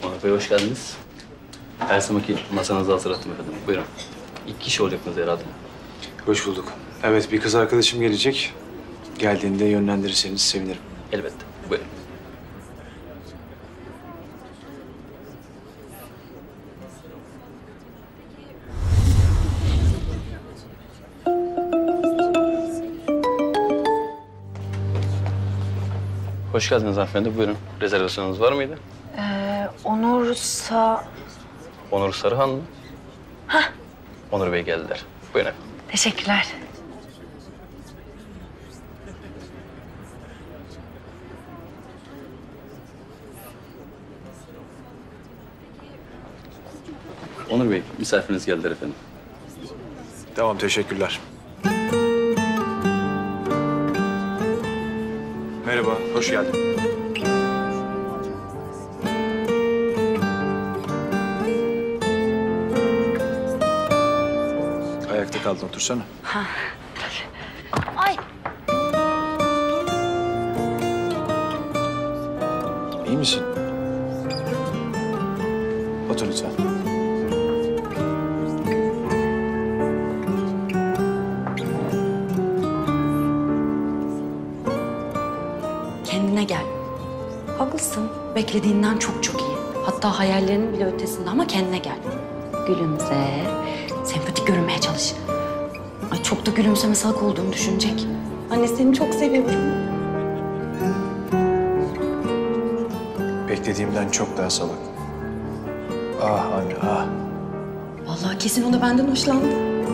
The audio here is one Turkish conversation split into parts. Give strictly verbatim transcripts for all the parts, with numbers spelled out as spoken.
Onur Bey hoş geldiniz. Her zamanki masanızı hazırlattım efendim. Buyurun. İki kişi olacaksınız herhalde. Hoş bulduk. Evet, bir kız arkadaşım gelecek. Geldiğinde yönlendirirseniz sevinirim. Elbette. Buyurun. Hoş geldiniz hanımefendi. Buyurun. Rezervasyonunuz var mıydı? Ee, Onursa... Onur Sarıhan mı? Hah. Onur Bey geldiler. Buyurun efendim. Teşekkürler. Onur Bey, misafiriniz geldiler efendim. Tamam, teşekkürler. Merhaba, hoş geldin. Ayakta kaldın, otursana. Ha. Ay. İyi misin? Otur lütfen. Kendine gel. Haklısın. Beklediğinden çok çok iyi. Hatta hayallerinin bile ötesinde ama kendine gel. Gülümse. Sempatik görünmeye çalış. Ay çok da gülümseme salak olduğunu düşünecek. Anne seni çok seviyorum. Beklediğimden çok daha salak. Ah anne, ah. Vallahi kesin o da benden hoşlandı.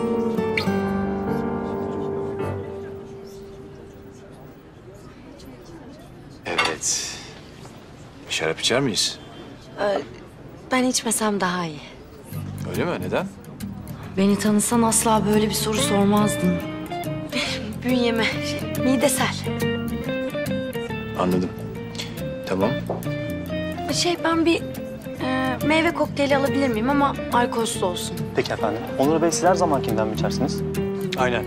Evet. Şarap içer miyiz? Ee, ben içmesem daha iyi. Öyle mi? Neden? Beni tanısan asla böyle bir soru sormazdın. Bünyeme, şey, midesel. Anladım. Tamam. Şey ben bir e, meyve kokteyli alabilir miyim ama alkolsüz olsun. Peki efendim. Onur Bey siz her zamankinden mi içersiniz? Aynen.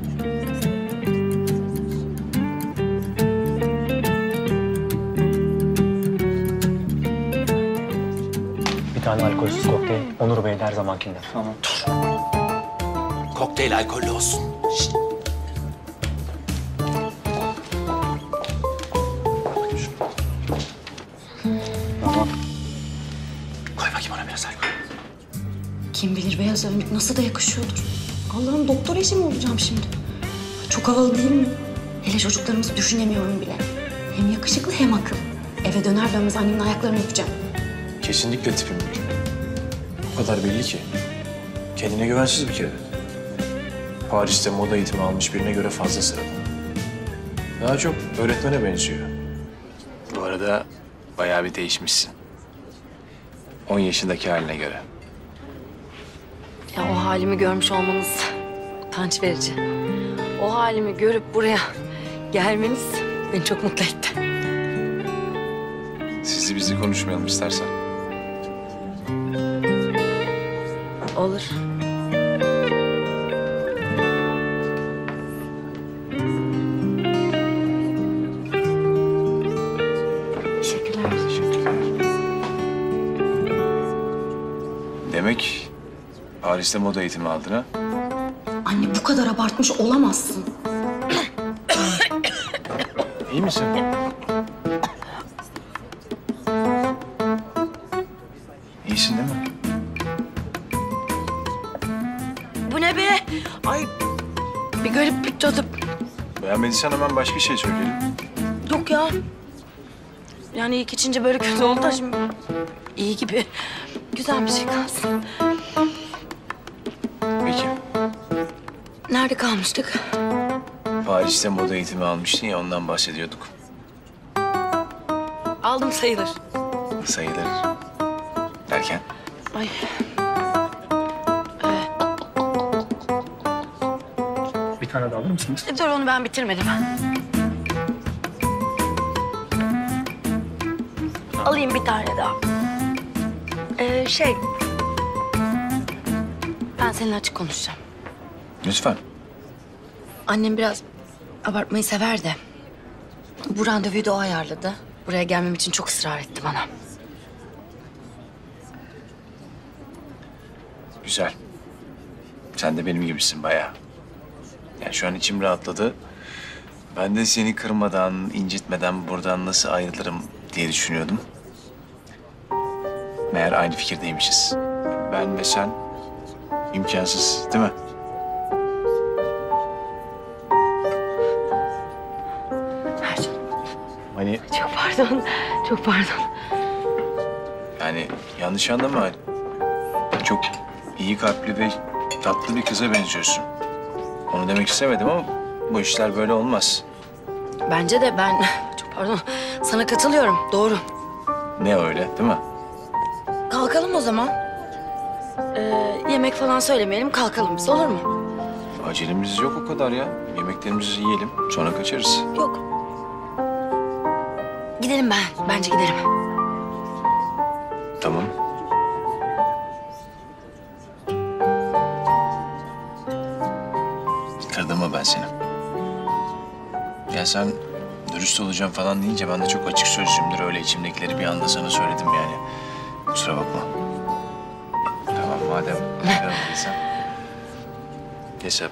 Bir tane alkolsüz kokteyl. Onur Bey de her zamankinden. Tamam. Kokteyl alkollü olsun. Şişt. Tamam. Koy bakayım ona biraz alkol. Kim bilir beyaz önlük nasıl da yakışıyordur. Allah'ım doktor eşi mi olacağım şimdi? Çok havalı değil mi? Hele çocuklarımızı düşünemiyorum bile. Hem yakışıklı hem akıllı. Eve döner dönmez annemin ayaklarını öpeceğim. Kesinlikle tipim değil. O kadar belli ki. Kendine güvensiz bir kere. Paris'te moda eğitimi almış birine göre fazla sıradan. Daha çok öğretmene benziyor. Bu arada bayağı bir değişmişsin. On yaşındaki haline göre. Ya o halimi görmüş olmanız utanç verici. O halimi görüp buraya gelmeniz beni çok mutlu etti. Sizli bizli konuşmayalım istersen. Olur. Teşekkürler. Teşekkürler. Demek Paris'te moda eğitimi aldın ha? Anne bu kadar abartmış olamazsın. İyi misin? İyisin değil mi? Bu ne be? Ay bir garip bir tadı. Beğenmediysen hemen başka şey söyleyelim. Yok ya. Yani ilk içince böyle kötü oldu da şimdi iyi gibi. Güzel bir şey kalsın. Peki. Nerede kalmıştık? Paris'te moda eğitimi almıştın ya, ondan bahsediyorduk. Aldım sayılır. Sayılır. Derken? Ay. Bir tane de alır mısınız? Dur onu ben bitirmedim. Alayım bir tane daha. Ee, şey... Ben seninle açık konuşacağım. Lütfen. Annem biraz abartmayı sever de. Bu randevuyu da o ayarladı. Buraya gelmem için çok ısrar etti bana. Güzel. Sen de benim gibisin bayağı. Yani şu an içim rahatladı. Ben de seni kırmadan, incitmeden buradan nasıl ayrılırım diye düşünüyordum. Meğer aynı fikirdeymişiz. Ben ve sen imkansız, değil mi? Ercan, Hani çok pardon, çok pardon. yani yanlış anlama. Çok iyi kalpli ve tatlı bir kıza benziyorsun. Onu demek istemedim ama bu işler böyle olmaz. Bence de ben, çok pardon, sana katılıyorum, doğru. Ne öyle, değil mi? Kalkalım o zaman. Ee, yemek falan söylemeyelim, kalkalım biz, olur mu? Acelemiz yok o kadar ya. Yemeklerimizi yiyelim, sonra kaçarız. Yok. Gidelim ben, bence gidelim. Tamam. Kırdım mı ben seni? Ya sen dürüst olacağım falan deyince ben de çok açık sözlüyümdür. Öyle içimdekileri bir anda sana söyledim yani. Kusura bakma. Tamam madem kırmadıysan. Neyse.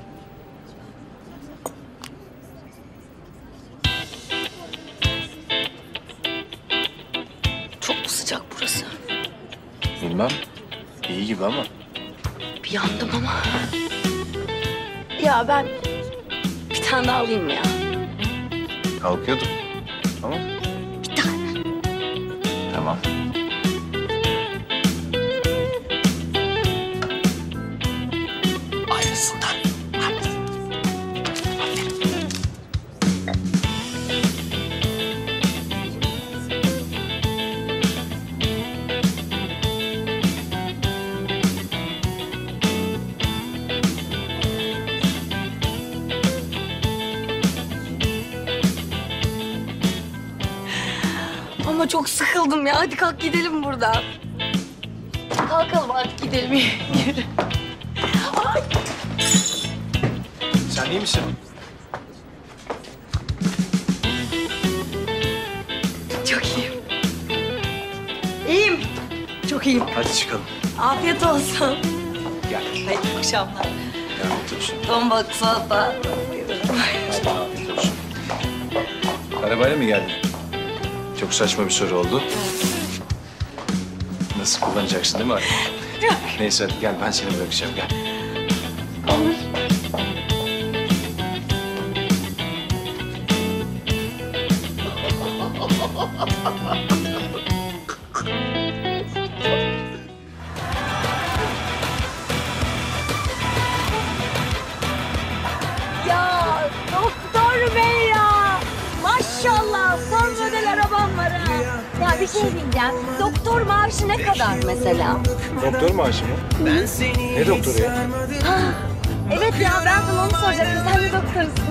Çok mu sıcak burası? Bilmem. İyi gibi ama. Bir yandım ama. Ya ben bir tane daha alayım mı ya? Kalkıyordum. Tamam. Bir tane. Tamam. Aynısından. Ama çok sıkıldım ya. Hadi kalk gidelim buradan. Kalkalım artık gidelim. Yürü. Ay. Sen iyi misin? Çok iyiyim. İyiyim. Çok iyiyim. Hadi çıkalım. Afiyet olsun. Gel. Hayırlı akşamlar. Gel otursun. Ton balık salata. Hadi afiyet olsun. Arabayla mı geldin? Çok saçma bir soru oldu. Nasıl kullanacaksın değil mi arabayı? Neyse hadi gel ben seni bırakacağım gel. Olur. Ya doktor bey ya. Maşallah son model arabam var ha. Ya bir şey diyeceğim. Doktor maaşı ne kadar mesela? Doktor maaşı mı? Ne doktoru ya? Ha, evet ya ben bunu onu soracaktım. Sen de doktorsun.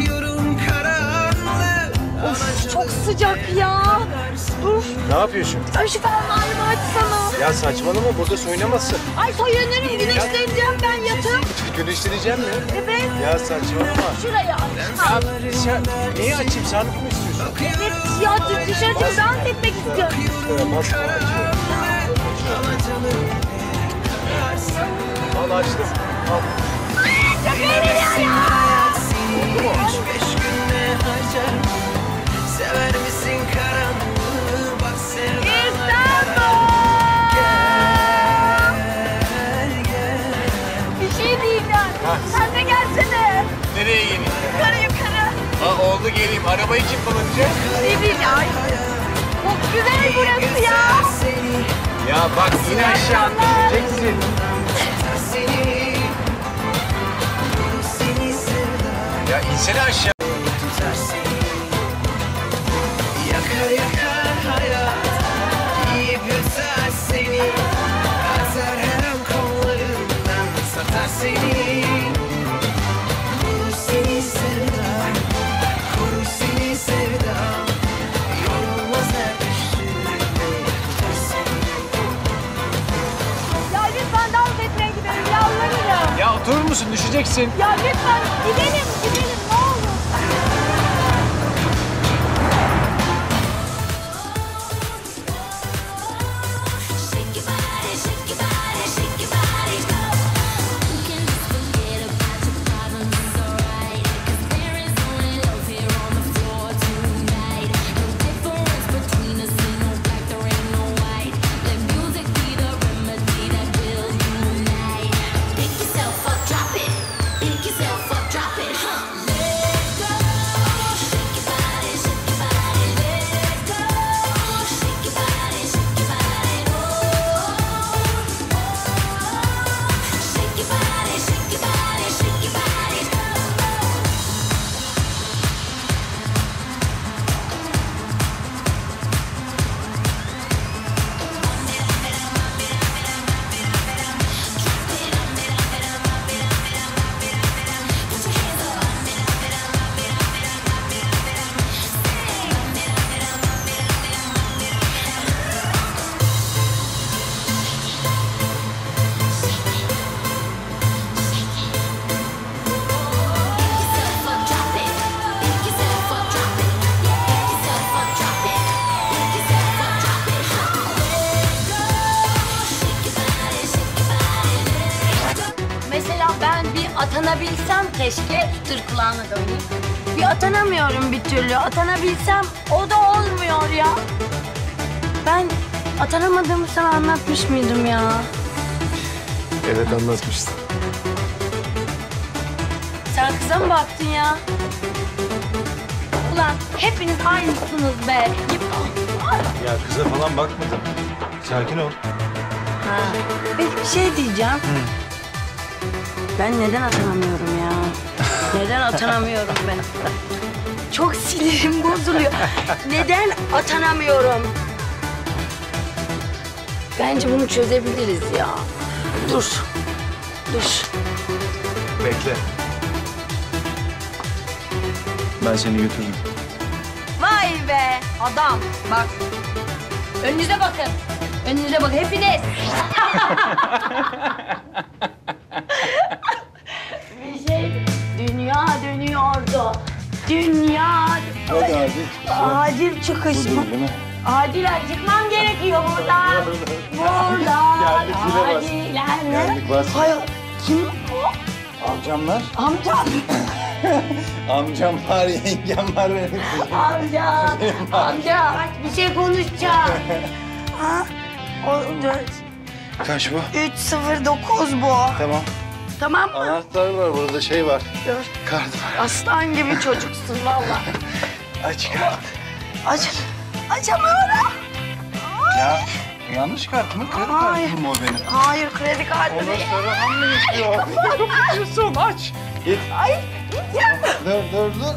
Of çok sıcak ya. Uf. Ne yapıyorsun? Ay şu fermuarımı açsana. Ya saçmalama burada soyunamazsın. Ay soyunlarım güneşleneceğim ben yatıp. Güneşleneceğim mi? Evet. Ya saçmalama. Şuraya aç. Ha. Sen neyi açayım? Sandık mı istiyorsun? Evet ya dışarı çıkıp dans etmek istiyorum. Bas, al açtım. Al. Çok eğleniyor ya. Bir şey diyeceğim. Sen de gelsene. Nereye geleyim? Yukarı yukarı. Aa, oldu geleyim. Arabayı kim kullanacak? Bir şey diyeceğim. Ay, çok güzel burası ya. Ya bak yine aşağı gideceksin. Ya insene aşağı. Yakar yakar hayat, yiyip yutar seni, atar her an kollarından, satar seni. Korur seni sevdam, korur seni sevdam, yorulmaz her düştüğünde tutar seni. Ya lütfen dans etmeye gidelim yalvarırım. Ya oturur musun? Düşeceksin. Ya lütfen gidelim gidelim ne olur. Shake your body, shake your body, shake your body. atanabilsem keşke tır kulağına döneyim. Bir atanamıyorum bir türlü. Atanabilsem o da olmuyor ya. Ben atanamadığımı sana anlatmış mıydım ya? Evet anlatmıştın. Sen kıza mı baktın ya? Ulan hepiniz aynısınız be. Ya kıza falan bakmadım. Sakin ol. Ha. Peki bir şey diyeceğim. Ben neden atanamıyorum ya? Neden atanamıyorum ben? Çok sinirim bozuluyor. Neden atanamıyorum? Bence bunu çözebiliriz ya. Dur. Dur. Bekle. Ben seni götürürüm. Vay be adam. Bak. Önünüze bakın. Önünüze bakın hepiniz. Bir şey, dünya dönüyordu. Dünya... Hadi hadi. Acil çıkış mı? Acilen çıkmam gerekiyor buradan. Buradan. Geldik, zile bas. Acilen. Geldik, bas. Hayır. Kim o? Amcamlar. Amcam. Amcam var, yengem var benim. Amca. Amca. Bir şey konuşacağım. Ha? O dört. Kaç bu? Üç sıfır dokuz bu. Tamam. Tamam mı? Anahtar var, burada şey var. Dur. Kart var. Aslan gibi çocuksun vallahi. Aç kart. Aç. Açamıyorum. Ya yanlış kart mı? Kredi Hayır. kartım mı o benim? Hayır kredi kartı Ondan değil. sonra ham mı istiyor? Yapıyorsun aç. Git. Ay gideceğim. Dur dur dur.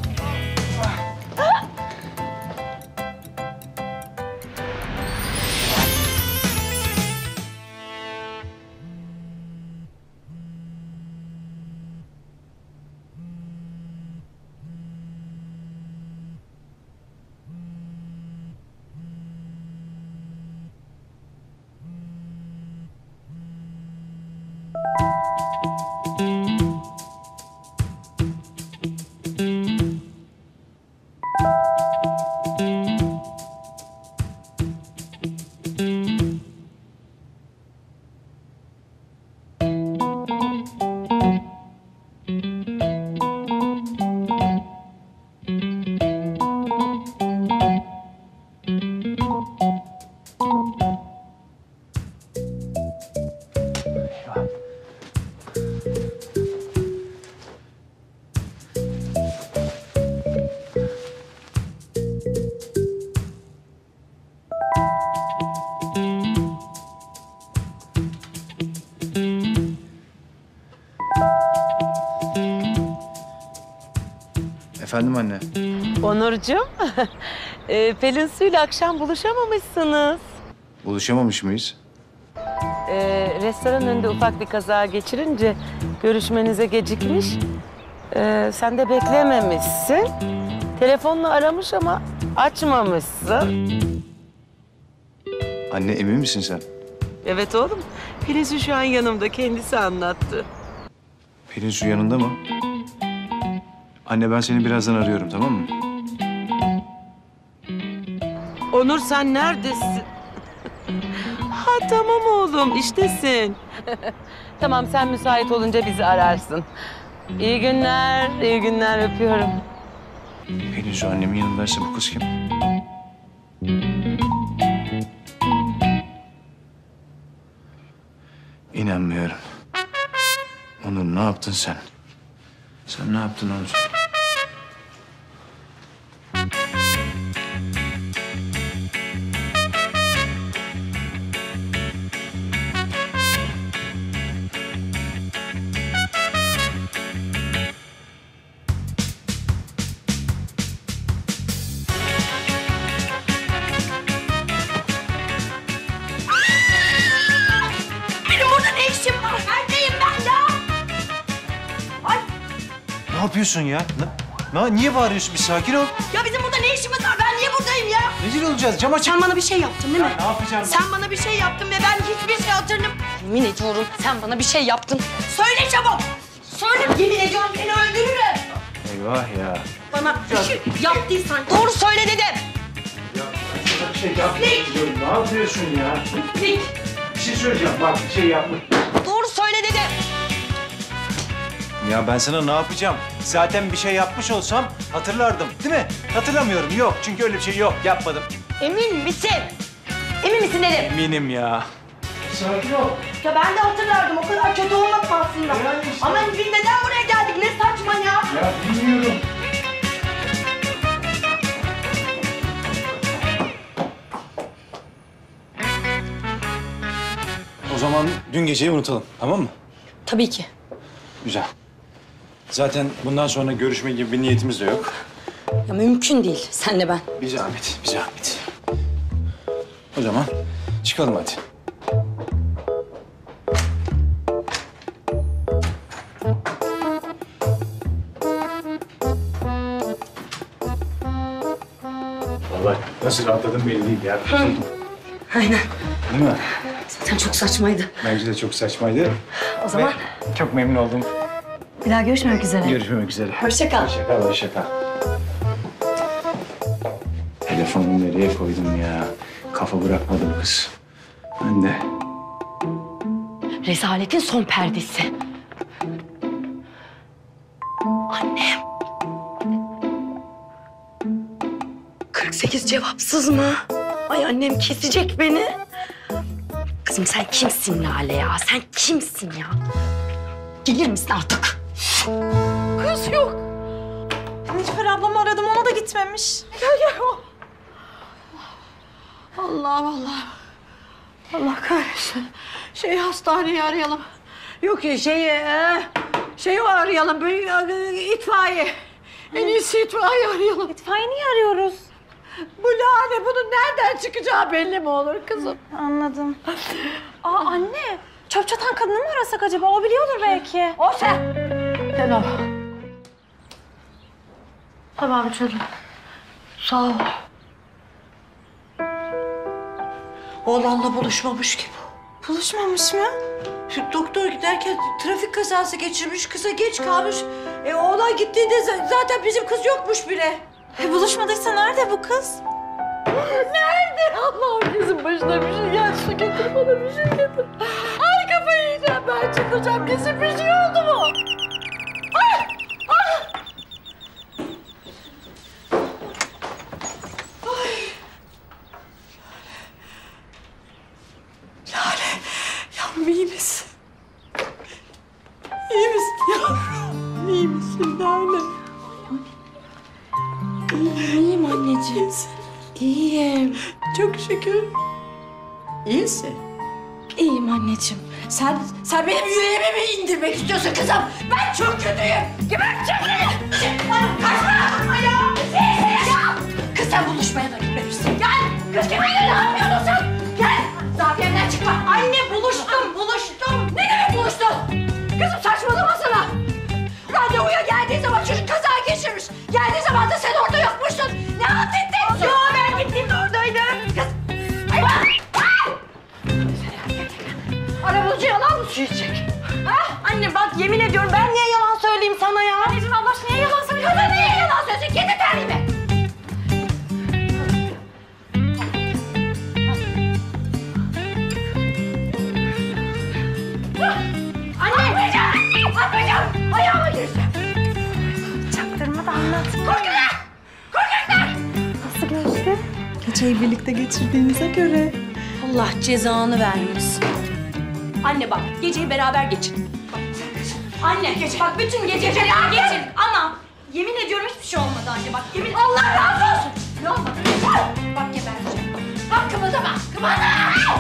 Efendim anne. Onurcuğum, e, Pelin Su'yla akşam buluşamamışsınız. Buluşamamış mıyız? E, restoran önünde ufak bir kaza geçirince görüşmenize gecikmiş. E, sen de beklememişsin. Telefonla aramış ama açmamışsın. Anne emin misin sen? Evet oğlum, Pelin Su şu an yanımda, kendisi anlattı. Pelin Su yanında mı? Anne ben seni birazdan arıyorum tamam mı? Onur sen neredesin? Ha tamam oğlum, iştesin. Tamam sen müsait olunca bizi ararsın. İyi günler, iyi günler öpüyorum. Pelin Su annemin yanındaysa bu kız kim? İnanmıyorum. Onur ne yaptın sen? Sen ne yaptın Onur? Benim burada ne işim var? Neredeyim ben ya? Ay Ne yapıyorsun ya? Ne, ne, niye bağırıyorsun? Bir sakin ol. ya bizim burada ne işimiz var? Ben niye buradayım ya? Rezil olacağız. Cam açık. Sen bana bir şey yaptın değil mi? Ne yapacağım? Sen bana bir şey yaptın ve ben hiçbir şey hatırlamıyorum. Yemin ediyorum sen bana bir şey yaptın. Söyle çabuk. Söyle. Yemin ediyorum seni öldürürüm. Eyvah ya. Bana bir şey yaptıysan doğru söyle dedim. Bir şey yapmıyorum. Ne yapıyorsun ya? Dik. Bir şey söyleyeceğim. Bak bir şey yapma. Doğru söyle dedim. Ya ben sana ne yapacağım? Zaten bir şey yapmış olsam hatırlardım değil mi? Hatırlamıyorum. Yok çünkü öyle bir şey yok. Yapmadım. Emin misin? Emin misin dedim. Eminim ya. Sakin ol. Ya ben de hatırlardım. O kadar kötü olmadım aslında. Yani işte. Ama biz neden buraya geldik? Ne saçma ya. Ya bilmiyorum. O zaman dün geceyi unutalım, tamam mı? Tabii ki. Güzel. Zaten bundan sonra görüşme gibi bir niyetimiz de yok. Ya mümkün değil senle ben. Bir zahmet, bir zahmet. O zaman çıkalım hadi. Vallahi nasıl rahatladım belli değil ya. Aynen. Değil mi? Zaten çok saçmaydı. Bence de çok saçmaydı. O zaman Ve çok memnun oldum. bir daha görüşmek üzere. Görüşmek üzere. Hoşça kal. Hoşça kal, hoşça kal. Telefonu nereye koydum ya? Kafa bırakmadım kız. Ben de. Rezaletin son perdesi. Annem. kırk sekiz cevapsız mı? Ay annem kesecek beni. Kızım sen kimsin Lale ya? Sen kimsin ya? Gelir misin artık? Kız yok. Nilüfer ablamı aradım. Ona da gitmemiş. Gel gel. Allah Allah. Allah kahretsin. Şey hastaneyi arayalım. Yok ya şeyi, e, şeyi arayalım. Böyle, itfaiye. En iyisi itfaiye arayalım. İtfaiye niye arıyoruz? Bu Lale bunun nereden çıkacağı belli mi olur kızım? Anladım. Aa anne, çöp çatan kadını mı arasak acaba? O biliyordur belki. O sen. Sen o. Tamam canım. Sağ ol. Oğlanla buluşmamış ki bu. Buluşmamış mı? Şu doktor giderken trafik kazası geçirmiş, kıza geç kalmış. E oğlan gittiğinde z- zaten bizim kız yokmuş bile. E, buluşmadıysa nerede bu kız? Nerede? Allah'ım kızın başına bir şey gel. Su getir bana bir şey getir. Ay kafayı yiyeceğim ben çıkacağım. Kesin bir şey oldu mu? Ay! Ay! Ay! Lale, yavrum iyi misin? İyi misin yavrum? İyi misin Lale? İyiyim anneciğim. İyiyim. Çok şükür. İyisin. İyiyim anneciğim. Sen, sen benim yüreğime mi indirmek istiyorsun kızım? Ben çok kötüyüm. Geberteceğim seni. Çık lan, kaçma. Ayağım. Ya. Kız sen buluşmaya da gitmemişsin. Gel. Kız kiminle ne yapıyorsun sen? Gel. Zafiyenden çıkma. Anne buluştum, buluştum. Ne demek buluştun? Kızım saçmalamasana. Randevuya geldiği zaman çocuk kaza geçirmiş. Geldiği zaman da sen orada yokmuşsun. Ne halt ettin? Yo ben gittiğimde oradaydım. Kız. Ay bak. Arabulucu yalan mı söyleyecek? Ha? Anne bak yemin ediyorum ben niye yalan söyleyeyim sana ya? Anneciğim Allah aşkına niye yalan söylüyorsun? Kadın niye yalan söylüyorsun? Kendi terliğimi. Anne! Atmayacağım! Atmayacağım! Ayağıma gireceğim. Çaktırma da anlat. Korkaklar! Korkaklar! Nasıl geçti? Geceyi birlikte geçirdiğinize göre. Allah cezanı vermesin. Anne bak, geceyi beraber geçin. Anne, Gece. bak bütün gece beraber geçin. Ama yemin ediyorum hiçbir şey olmadı anne. Bak yemin... Allah razı olsun! Ne olmadı? Bak gebereceğim. Bak kımıldama! Kımıldama!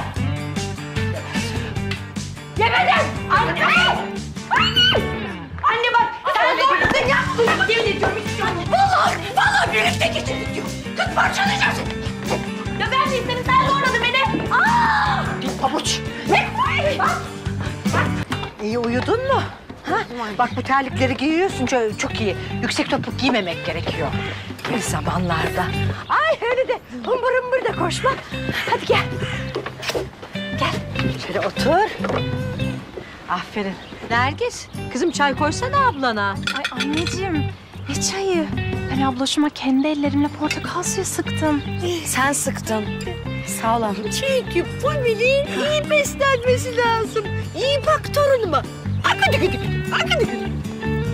Yemedim! Anne! Anne! Anne bak! Sen doğrusun yaptın! Yemin ediyorum hiçbir şey olmadı. Vallahi! Vallahi birlikte geçirdik diyor! Kız parçalayacağım seni! Ya ben de istedim sen zorladın beni. Aa! Git pabuç! Ne? Bak! Bak! İyi uyudun mu? Ha? Bak bu terlikleri giyiyorsun çok, çok iyi. Yüksek topuk giymemek gerekiyor. Bir zamanlarda. Ay öyle de hımbır hımbır da koşma. Hadi gel. Gel. Şöyle otur. Aferin. Nergis, kızım çay koysana ablana. Ay anneciğim ne çayı? Ben ablaşıma kendi ellerimle portakal suyu sıktım. Sen sıktın. Sağ ol anne. Çünkü bu bilin iyi beslenmesi lazım. İyi bak torunuma. Akıdı gıdı gıdı. Akıdı gıdı.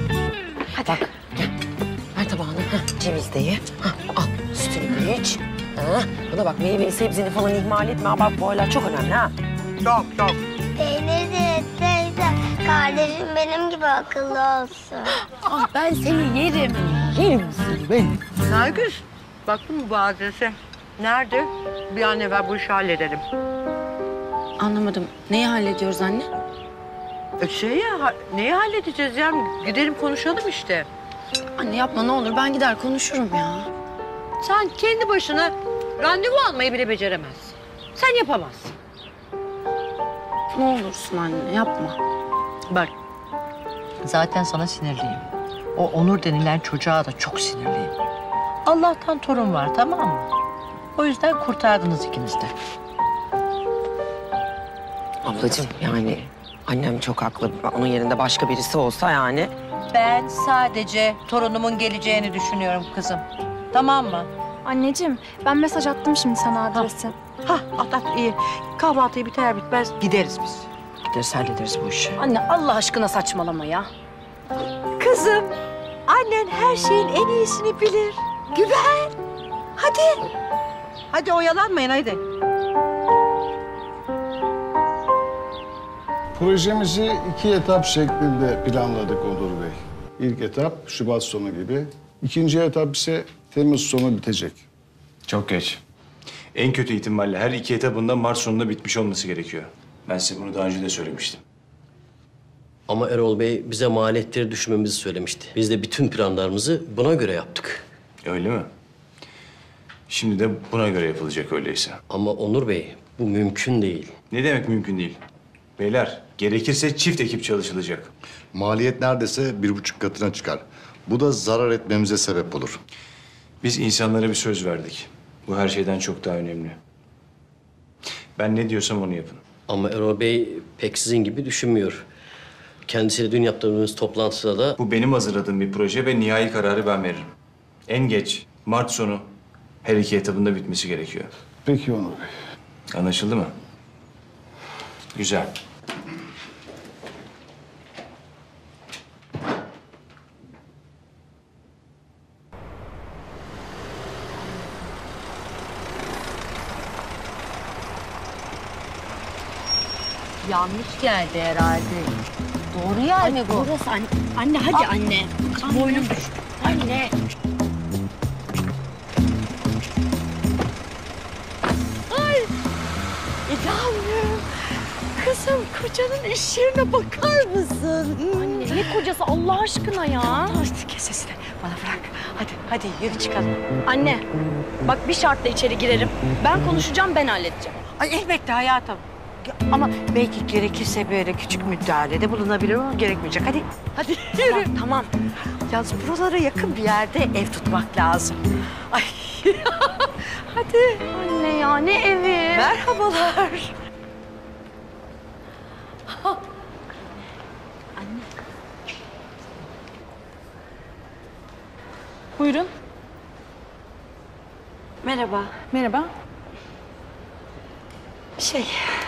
Hadi. Bak, gel. Ver tabağını. Hah, ceviz de ye. Hah, al, sütünü de iç. Ha, buna bak, meyveni, sebzeni falan ihmal etme. Ha, bak, bu olaylar çok önemli ha. Çok, çok. Teyze, teyze, kardeşim benim gibi akıllı olsun. Ah, ben seni yerim. Yerim seni ben. Nergis, baktın mı bu adrese? Nerede? Bir an evvel bu işi halledelim. Anlamadım. Neyi hallediyoruz anne? E şey ya, ha- neyi halledeceğiz ya? Gidelim konuşalım işte. Anne yapma ne olur. Ben gider konuşurum ya. Sen kendi başına randevu almayı bile beceremezsin. Sen yapamazsın. Ne olursun anne yapma. Bak, zaten sana sinirliyim. O Onur denilen çocuğa da çok sinirliyim. Allah'tan torun var, tamam mı? O yüzden kurtardınız ikiniz de. Ablacığım yani annem çok haklı. Onun yerinde başka birisi olsa yani. Ben sadece torunumun geleceğini düşünüyorum kızım. Tamam mı? Anneciğim ben mesaj attım şimdi sana adresi. Hah, at at iyi. Kahvaltıyı biter bitmez gideriz biz. Gideriz hallederiz bu işi. Anne Allah aşkına saçmalama ya. Kızım, annen her şeyin en iyisini bilir. Güven. Hadi. Hadi oyalanmayın hadi. Projemizi iki etap şeklinde planladık Onur Bey. İlk etap Şubat sonu gibi. İkinci etap ise Temmuz sonu bitecek. Çok geç. En kötü ihtimalle her iki etabında Mart sonunda bitmiş olması gerekiyor. Ben size bunu daha önce de söylemiştim. Ama Erol Bey bize maliyetleri düşürmemizi söylemişti. Biz de bütün planlarımızı buna göre yaptık. Öyle mi? Şimdi de buna göre yapılacak öyleyse. Ama Onur Bey, bu mümkün değil. Ne demek mümkün değil? Beyler, gerekirse çift ekip çalışılacak. Maliyet neredeyse bir buçuk katına çıkar. Bu da zarar etmemize sebep olur. Biz insanlara bir söz verdik. Bu her şeyden çok daha önemli. Ben ne diyorsam onu yapın. Ama Erol Bey pek sizin gibi düşünmüyor. Kendisiyle dün yaptığımız toplantıda da... Bu benim hazırladığım bir proje ve nihai kararı ben veririm. En geç Mart sonu her iki etabında bitmesi gerekiyor. Peki Onur Bey. Anlaşıldı mı? Güzel. Yanlış geldi herhalde. Doğru yer mi bu? Burası anne. Anne hadi anne. Boynum düştü. Anne. Ay! İnanmıyorum. Kızım kocanın iş yerine bakar mısın? Anne ne kocası Allah aşkına ya. Hadi kes sesini. Bana bırak. Hadi hadi yürü çıkalım. Anne bak bir şartla içeri girerim. Ben konuşacağım ben halledeceğim. Ay elbette hayatım. Ama belki gerekirse böyle küçük müdahalede bulunabilir ama gerekmeyecek. Hadi, hadi yürü. Tamam, tamam. Yalnız buralara yakın bir yerde ev tutmak lazım. Ay, hadi. Anne ya ne evi? Merhabalar. Buyurun. Merhaba. Merhaba. Şey...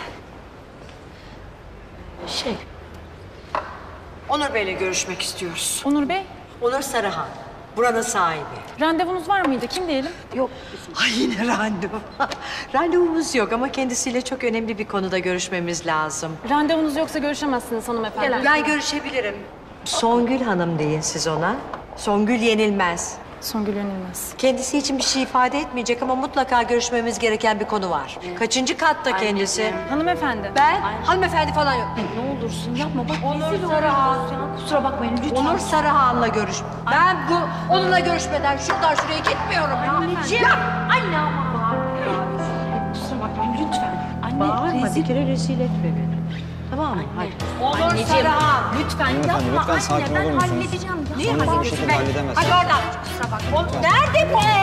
Şey... Onur Bey'le görüşmek istiyoruz. Onur Bey, Onur Sarıhan, buranın sahibi. randevunuz var mıydı? Kim diyelim? Yok. Ay yine randevu. Randevumuz yok ama kendisiyle çok önemli bir konuda görüşmemiz lazım. Randevunuz yoksa görüşemezsiniz hanımefendi. Ben görüşebilirim. Songül Hanım deyin siz ona. Songül Yenilmez. Songül Yenilmez. Kendisi için bir şey ifade etmeyecek ama mutlaka görüşmemiz gereken bir konu var. Kaçıncı katta kendisi? Hanımefendi. Ben? Hanımefendi falan yok. Ne olursun yapma bak. Onur Sarıhan. Kusura bakmayın lütfen. Onur Sarıhan'la görüş. Ben bu onunla görüşmeden şuradan şuraya gitmiyorum ya. Anneciğim. Anne ama. Kusura bakmayın lütfen. Anne Bağırma rezil. bir kere rezil etme beni. Tamam mı? Hadi. Onur Anneciğim, Sarıhan. lütfen Hanımefendi, yapma lütfen anne sakin ben olur musunuz? halledeceğim. Niye Sonra bu hallediyorsun şekilde be? halledemezsiniz. Hadi oradan. Kusura bakma. O, nerede be?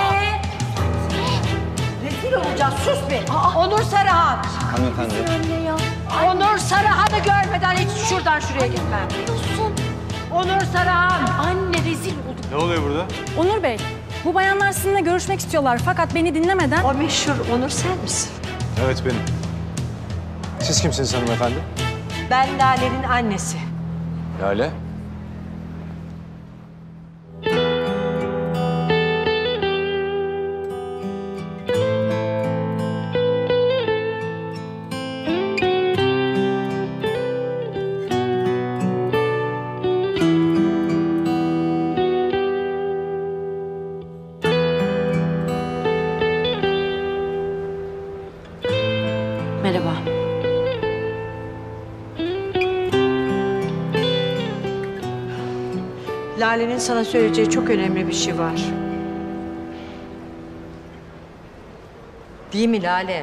Rezil olacağız. Sus be. Onur Sarıhan. Hanımefendi. Anne ya. Onur Sarıhan'ı görmeden hiç şuradan şuraya gitmem. Olsun. Onur Sarıhan. Anne rezil oldum. Ne oluyor burada? Onur Bey, bu bayanlar sizinle görüşmek istiyorlar fakat beni dinlemeden... O meşhur Onur sen misin? Evet benim. Siz kimsiniz hanımefendi? Ben Lale'nin annesi. Lale. Merhaba. Lale'nin sana söyleyeceği çok önemli bir şey var. Değil mi Lale?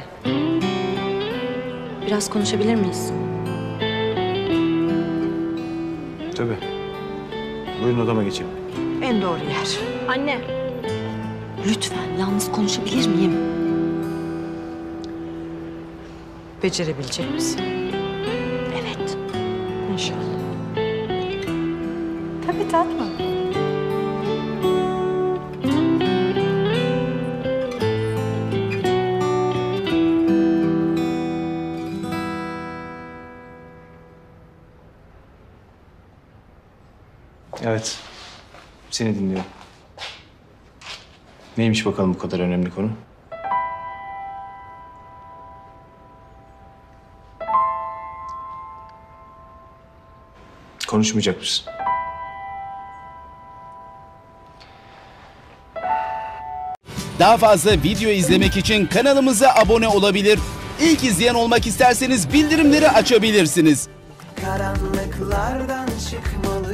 Biraz konuşabilir miyiz? Tabii. Buyurun odama geçelim. En doğru yer. Anne. Lütfen yalnız konuşabilir miyim? Becerebilecek misin? Evet. İnşallah. Tabii tatlım. Evet. Seni dinliyorum. Neymiş bakalım bu kadar önemli konu? Konuşmayacak mısın? Daha fazla video izlemek için kanalımıza abone olabilir. İlk izleyen olmak isterseniz bildirimleri açabilirsiniz. Karanlıklardan çıkmalı.